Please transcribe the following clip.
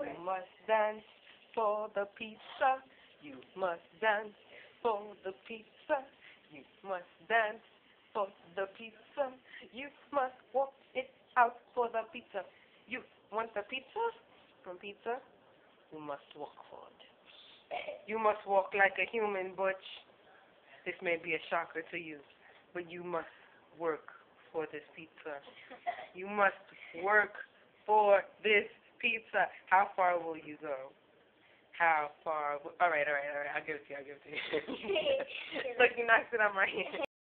must dance for the pizza. You must dance for the pizza. You must dance for the pizza. You must walk it out for the pizza. You want the pizza? From pizza? You must walk for it. You must walk like a human, Butch. This may be a shocker to you, but you must work for this pizza. You must work for this pizza. How far will you go? How far? All right. I'll give it to you. Look, you knocked it on my hand.